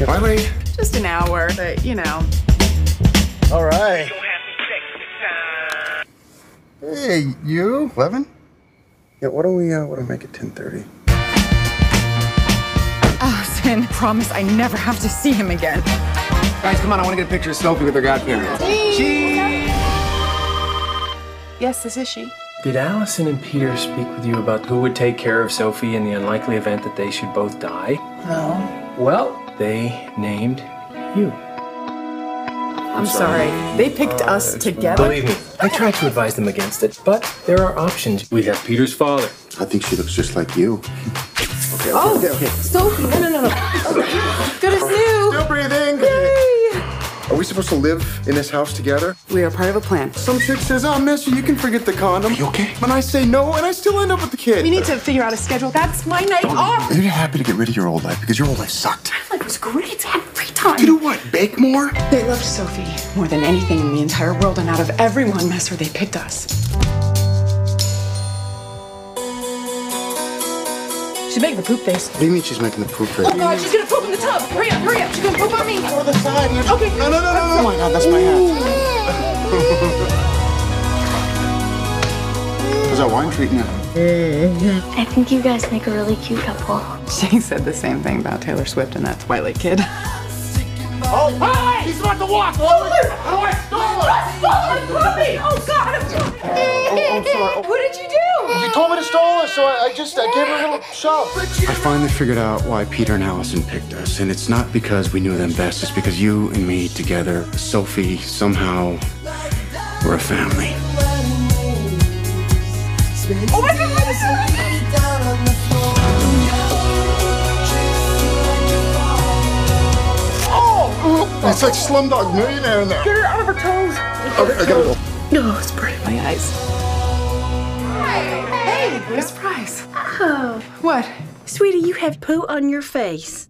Why late? Just an hour, but you know. All right. Hey, you? 11? Yeah, what do we make it 10:30? Oh, Sin, promise I never have to see him again. Guys, come on, I want to get a picture of Sophie with her godparents. Yes, this is she. Did Allison and Peter speak with you about who would take care of Sophie in the unlikely event that they should both die? No. Well, they named you. I'm sorry. They picked us together. Believe me, I tried to advise them against it, but there are options. We have Peter's father. I think she looks just like you. Okay. Sophie, no. Good as new. Still breathing. Yay! Are we supposed to live in this house together? We are part of a plan. Some chick says, "Oh, miss, you can forget the condom." Are you okay? When I say no, and I still end up with the kid. We need to figure out a schedule. That's my night off. You're happy to get rid of your old life because your old life sucked. My life was great. I had free time. To do what? Bake more? They loved Sophie more than anything in the entire world, and out of everyone, Messer, they picked us. She's making the poop face. What do you mean she's making the poop face? Oh God, she's gonna poop in the tub. Hurry up. She's gonna poop on me. Go to the side. Okay. No. Oh my God, that's my hat. How's that wine treating you? I think you guys make a really cute couple. She said the same thing about Taylor Swift and that Twilight kid. Oh, hey! He's about to walk! How do I stall it? Oh God! I'm sorry. What did you do? You told me to stall her, so I gave her a little shove. I finally figured out why Peter and Allison picked us, and it's not because we knew them best. It's because you and me together, Sophie, somehow, we're a family. Oh my God! It's like Slumdog Millionaire in there. Get her out of her toes. Okay, I gotta go. No, it's burning my eyes. Hey, what a surprise. Oh, What? sweetie, you have poo on your face.